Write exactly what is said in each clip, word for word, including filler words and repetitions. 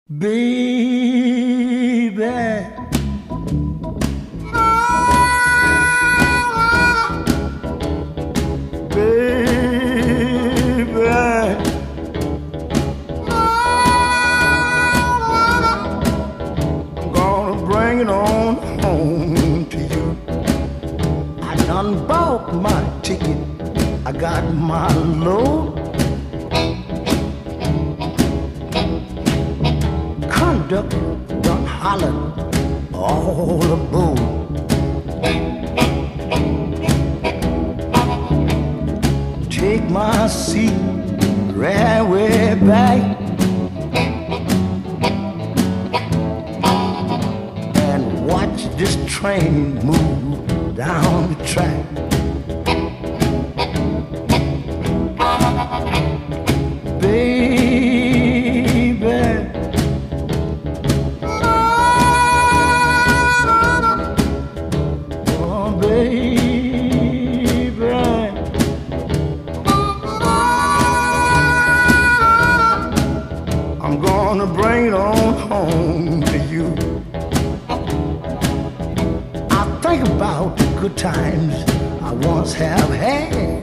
Baby, baby, I'm gonna bring it on home to you. I done bought my ticket, I got my load. Conductor done hollered all aboard. Take my seat right way back and watch this train move down the track. Baby, oh baby, I'm gonna bring it on home to you. I think about the good times I once have had.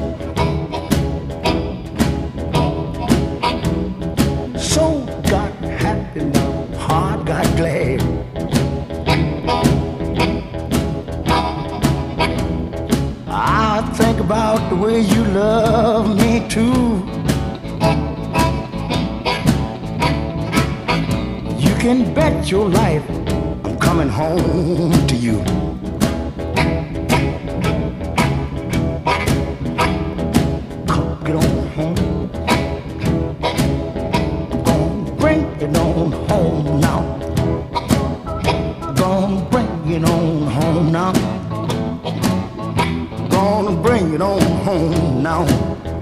Soul got happy, my heart got glad. I think about the way you love me too. You can bet your life I'm coming home to you. Come get on home. Gonna bring it on home now. Gonna bring it on home now. Gonna bring it on home now.